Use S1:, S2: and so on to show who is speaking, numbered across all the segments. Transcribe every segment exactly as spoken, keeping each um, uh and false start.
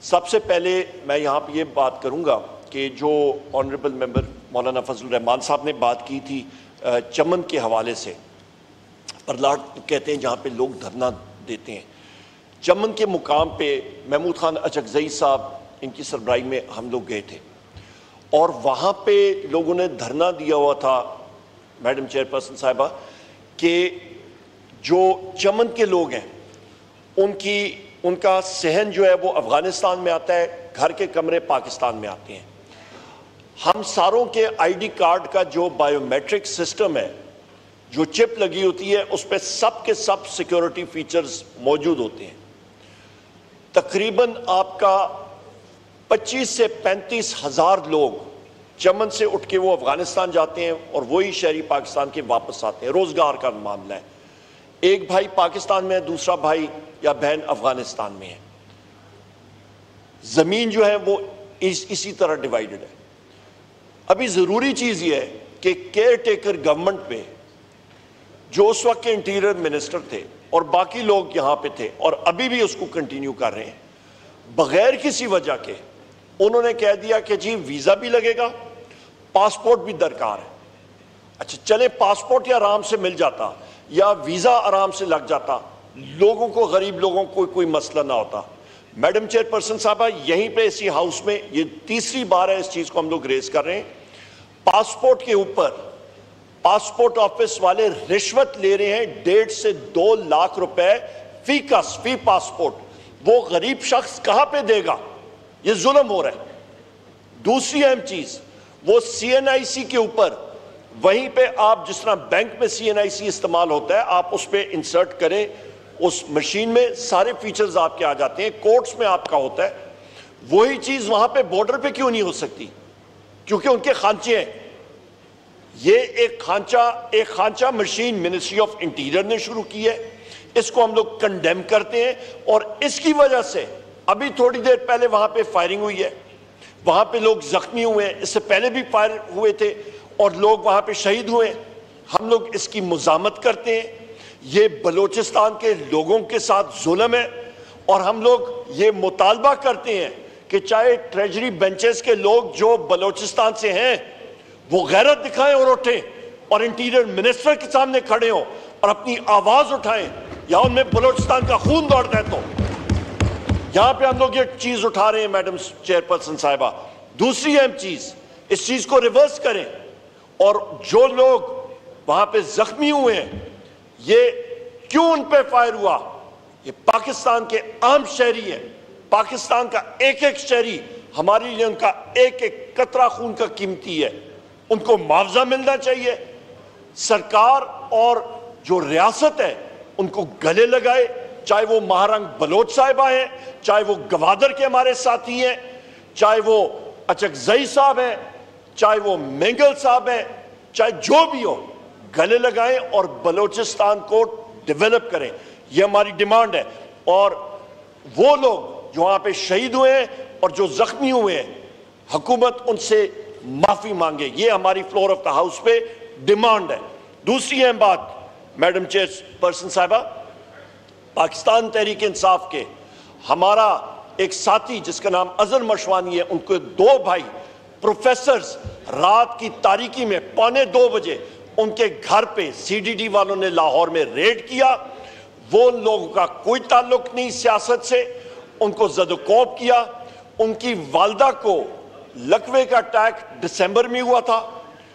S1: सबसे पहले मैं यहाँ पे ये बात करूँगा कि जो ऑनरेबल मेंबर मौलाना फजल रहमान साहब ने बात की थी चमन के हवाले से, परलाट कहते हैं जहाँ पे लोग धरना देते हैं, चमन के मुकाम पे महमूद खान अचकजई साहब इनकी सरबराही में हम लोग गए थे और वहाँ पे लोगों ने धरना दिया हुआ था मैडम चेयरपर्सन साहिबा कि जो चमन के लोग हैं उनकी उनका सहन जो है वो अफ़गानिस्तान में आता है, घर के कमरे पाकिस्तान में आते हैं। हम सारों के आईडी कार्ड का जो बायोमेट्रिक सिस्टम है, जो चिप लगी होती है, उस पर सब के सब सिक्योरिटी फीचर्स मौजूद होते हैं। तकरीबन आपका पच्चीस से पैंतीस हज़ार लोग चमन से उठ के वो अफ़गानिस्तान जाते हैं और वही शहरी पाकिस्तान के वापस आते हैं। रोज़गार का मामला है, एक भाई पाकिस्तान में है, दूसरा भाई या बहन अफ़गानिस्तान में है। ज़मीन जो है वो इस, इसी तरह डिवाइडेड है। अभी ज़रूरी चीज़ ये है कि केयर टेकर गवर्नमेंट में जो उस वक्त के इंटीरियर मिनिस्टर थे और बाकी लोग यहाँ पे थे और अभी भी उसको कंटिन्यू कर रहे हैं, बगैर किसी वजह के उन्होंने कह दिया कि जी वीज़ा भी लगेगा, पासपोर्ट भी दरकार है। अच्छा चले, पासपोर्ट या आराम से मिल जाता या वीज़ा आराम से लग जाता, लोगों को, गरीब लोगों को कोई मसला ना होता। मैडम चेयरपर्सन साहबा, यहीं पे इसी हाउस में ये तीसरी बार है इस चीज़ को हम लोग रेज कर रहे हैं। पासपोर्ट के ऊपर पासपोर्ट ऑफिस वाले रिश्वत ले रहे हैं डेढ़ से दो लाख रुपए फी कस फी पासपोर्ट। वो गरीब शख्स कहाँ पे देगा? ये जुल्म हो रहा है। दूसरी अहम चीज़, वो सी एन आई सी के ऊपर, वहीं पे आप जिस तरह बैंक में सी एन आई सी इस्तेमाल होता है, आप उस पर इंसर्ट करें, उस मशीन में सारे फीचर्स आपके आ जाते हैं, कोर्ट्स में आपका होता है। वही चीज़ वहाँ पे बॉर्डर पे क्यों नहीं हो सकती? क्योंकि उनके खांचे हैं। ये एक खांचा एक खांचा मशीन मिनिस्ट्री ऑफ इंटीरियर ने शुरू की है, इसको हम लोग कंडेम करते हैं और इसकी वजह से अभी थोड़ी देर पहले वहाँ पे फायरिंग हुई है, वहाँ पे लोग जख्मी हुए हैं, इससे पहले भी फायर हुए थे और लोग वहाँ पे शहीद हुए। हम लोग इसकी मुजामत करते हैं। ये बलोचिस्तान के लोगों के साथ जुल्म है और हम लोग ये मुतालबा करते हैं कि चाहे ट्रेजरी बेंचेस के लोग जो बलोचिस्तान से हैं वो गैरत दिखाएं और उठें और इंटीरियर मिनिस्टर के सामने खड़े हों और अपनी आवाज उठाएं, या उनमें बलोचिस्तान का खून दौड़ता है। तो यहां पे हम लोग ये चीज उठा रहे हैं मैडम चेयरपर्सन साहिबा। दूसरी अहम चीज, इस चीज को रिवर्स करें और जो लोग वहां पे जख्मी हुए हैं, ये क्यों उन पे फायर हुआ? ये पाकिस्तान के आम शहरी है, पाकिस्तान का एक एक शहरी हमारे लिए उनका एक एक कतरा खून का कीमती है, उनको मुआवजा मिलना चाहिए। सरकार और जो रियासत है उनको गले लगाए, चाहे वो महारंग बलोच साहिबा हैं, चाहे वो गवादर के हमारे साथी हैं, चाहे वो अचकजई साहब हैं, चाहे वो मेंगल साहब हैं, चाहे जो भी हो, गले लगाएं और बलोचिस्तान को डेवलप करें। ये हमारी डिमांड है। और वो लोग जो वहाँ पे शहीद हुए हैं और जो जख्मी हुए हैं, हुकूमत उनसे माफ़ी मांगे। ये हमारी फ्लोर ऑफ द हाउस पे डिमांड है। दूसरी अहम बात मैडम चेयरपर्सन साहिबा, पाकिस्तान तहरीक इंसाफ के हमारा एक साथी जिसका नाम अजहर मशवानी है, उनको दो भाई प्रोफेसर्स रात की तारीकी में पौने दो बजे उनके घर पे सी डी डी वालों ने लाहौर में रेड किया। वो लोगों का कोई ताल्लुक नहीं सियासत से, उनको ज़दोकोब किया। उनकी वालदा को लकवे का अटैक दिसंबर में हुआ था,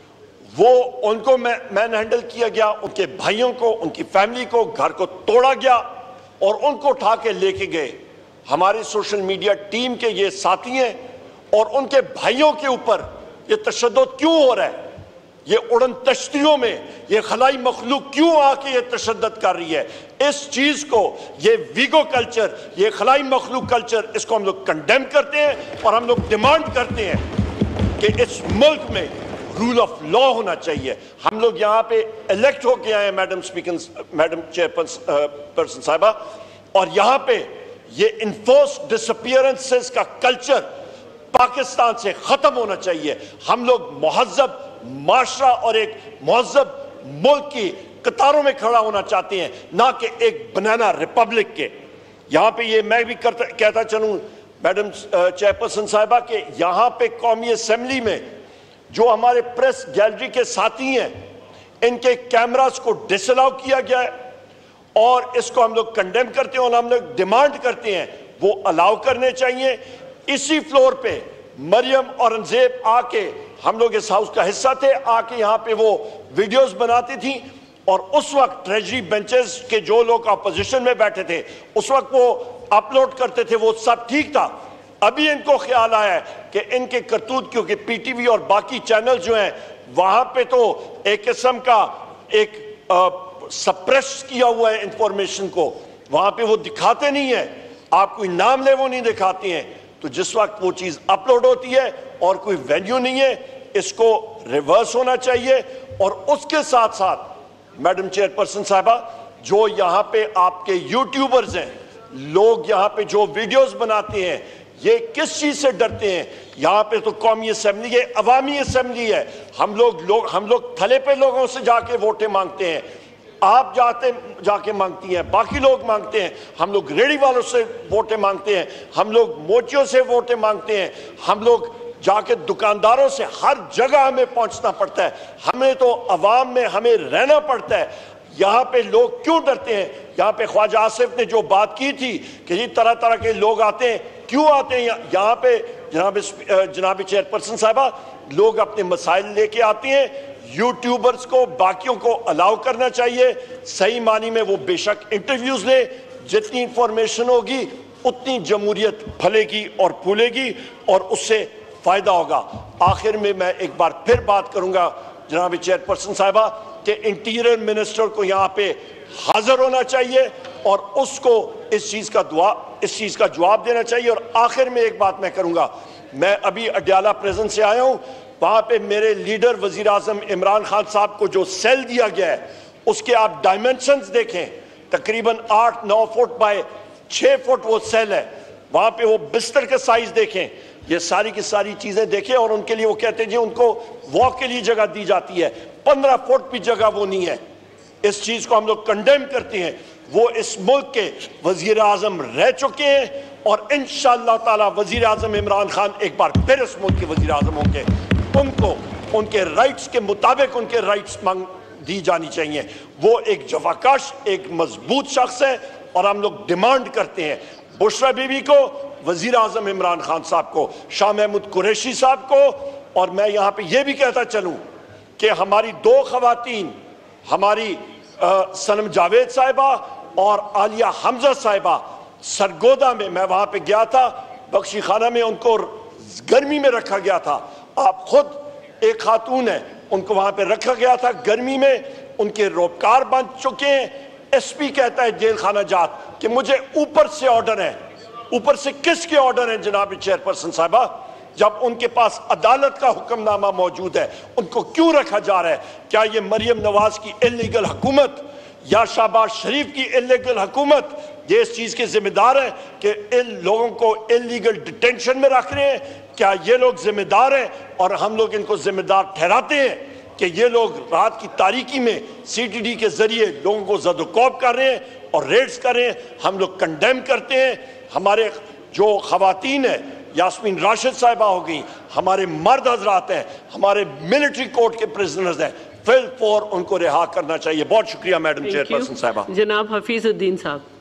S1: वो उनको मैन हैंडल किया गया। उनके भाइयों को, उनकी फैमिली को, घर को तोड़ा गया और उनको उठा के लेके गए। हमारे सोशल मीडिया टीम के ये साथी हैं और उनके भाइयों के ऊपर ये तशद्दुद क्यों हो रहा है? ये उड़न तश्तियों में ये खलाई मखलूक क्यों आके ये तशद्दुद कर रही है? इस चीज को, ये वीगो कल्चर, ये खलाई मखलूक कल्चर, इसको हम लोग कंडेम करते हैं और हम लोग डिमांड करते हैं कि इस मुल्क में रूल ऑफ लॉ होना चाहिए। हम लोग यहाँ पे इलेक्ट होके आए हैं मैडम स्पीकर, मैडम चेयरपर्सन साहिबा, और यहाँ पे ये इन्फोर्स डिसअपीयरेंसेस का कल्चर पाकिस्तान से खत्म होना चाहिए। हम लोग मुहज़्ज़ब माशरा और एक मुहज़्ज़ब मुल्क की कतारों में खड़ा होना चाहते हैं, ना कि एक बनाना रिपब्लिक के। यहाँ पे ये मैं भी करता कहता चलूँ, मैडम चेयरपर्सन साहिबा के यहाँ पे कौमी असेंबली में जो हमारे प्रेस गैलरी के साथी हैं, इनके कैमरास को डिसअलाउ किया गया है और इसको हम लोग कंडेम करते हैं और हम लोग डिमांड करते हैं वो अलाउ करने चाहिए। इसी फ्लोर पे मरियम औरंगजेब आके, हम लोग इस हाउस का हिस्सा थे, आके यहाँ पे वो वीडियोस बनाती थी और उस वक्त ट्रेजरी बेंचेस के जो लोग अपोजिशन में बैठे थे उस वक्त वो अपलोड करते थे, वो सब ठीक था। अभी इनको ख्याल आया है कि इनके करतूत, क्योंकि पीटीवी और बाकी चैनल जो हैं वहां पे तो एक किस्म का एक सप्रेस किया हुआ है इंफॉर्मेशन को, वहां पे वो दिखाते नहीं है, आप कोई नाम ले वो नहीं दिखाते हैं। तो जिस वक्त वो चीज अपलोड होती है और कोई वेन्यू नहीं है, इसको रिवर्स होना चाहिए। और उसके साथ साथ मैडम चेयरपर्सन साहिबा, जो यहाँ पे आपके यूट्यूबर्स हैं, लोग यहाँ पे जो वीडियोस बनाते हैं, ये किस चीज से डरते हैं? यहाँ पे तो कौमी असेंबली है, अवामी असेंबली है। हम लोग लोग हम लोग थले पे लोगों से जाके वोटें मांगते हैं, आप जाते जाके मांगती हैं, बाकी लोग मांगते हैं, हम लोग रेडी वालों से वोटें मांगते हैं, हम लोग मोचियों से वोटें मांगते हैं, हम लोग जाके दुकानदारों से, हर जगह हमें पहुंचना पड़ता है। हमें तो अवाम में हमें रहना पड़ता है। यहाँ पे लोग क्यों डरते हैं? यहाँ पे ख्वाजा आसिफ ने जो बात की थी कि जी तरह तरह के लोग आते हैं, क्यों आते हैं यहाँ पे? जनाब जनाब चेयरपर्सन साहिबा, लोग अपने मसाइल लेके आते हैं। यूट्यूबर्स को, बाकियों को अलाउ करना चाहिए। सही मानी में वो बेशक इंटरव्यूज ले, जितनी इंफॉर्मेशन होगी उतनी जमहूरियत फलेगी और फूलेगी और उससे फायदा होगा। आखिर में मैं एक बार फिर बात करूंगा जनाब चेयरपर्सन साहिबा कि इंटीरियर मिनिस्टर को यहाँ पे हाजिर होना चाहिए और उसको इस चीज का दुआ इस चीज का जवाब देना चाहिए। और आखिर में एक बात मैं करूंगा, मैं अभी अडयाला प्रेजेंट से आया हूं, वहां पे मेरे लीडर वजीर आजम इमरान खान साहब को जो सेल दिया गया है उसके आप डायमेंशंस देखें, तकरीबन आठ नौ फुट बाय छह फुट वो सेल है। वहां पे वो बिस्तर का साइज देखें, ये सारी की सारी चीजें देखें। और उनके लिए वो कहते हैं जी उनको वॉक के लिए जगह दी जाती है, पंद्रह फुट भी जगह वो नहीं है। इस चीज को हम लोग कंडेम करते हैं। वो इस मुल्क के वजीर आजम रह चुके हैं और इंशाअल्लाह ताला वजीर आजम इमरान खान एक बार फिर इस मुल्क के वजीर आजम होंगे। उनको उनके राइट्स के मुताबिक उनके राइट्स मांग दी जानी चाहिए। वो एक जवाकाश, एक मजबूत शख्स है और हम लोग डिमांड करते हैं बुशरा बीबी को, वजीर आजम इमरान खान साहब को, शाह महमूद कुरैशी साहब को। और मैं यहाँ पे ये भी कहता चलूँ कि हमारी दो खवातीन, हमारी आ, सनम जावेद साहिबा और आलिया हमजा साहिबा, सरगोदा में मैं वहाँ पे गया था, बख्शी खाना में उनको गर्मी में रखा गया था। आप खुद एक खातून है, उनको वहाँ पे रखा गया था गर्मी में, उनके रोबकार बन चुके हैं। एसपी कहता है जेल खाना जात कि मुझे ऊपर से ऑर्डर है। ऊपर से किसके ऑर्डर है जनाब चेयरपर्सन साहिबा? जब उनके पास अदालत का हुक्मनामा मौजूद है, उनको क्यों रखा जा रहा है? क्या ये मरियम नवाज की इलीगल हुकूमत या शहबाज शरीफ की इलीगल हुकूमत ये इस चीज के जिम्मेदार है कि इन लोगों को इलीगल डिटेंशन में रख रहे हैं? क्या ये लोग जिम्मेदार हैं और हम लोग इनको जिम्मेदार ठहराते हैं कि ये लोग रात की तारीकी में सीटीडी के जरिए लोगों को ज़द-ओ-कौब कर रहे हैं और रेड्स कर रहे हैं? हम लोग कंडेम करते हैं। हमारे जो खवातीन है, यास्मीन राशिद साहिबा हो गई, हमारे मर्द हजरात हैं, हमारे मिलिट्री कोर्ट के प्रिजनर्स हैं, फिल फॉर उनको रिहा करना चाहिए। बहुत शुक्रिया मैडम चेयरपर्सन साहिबा।
S2: जनाब हफीजुद्दीन साहब।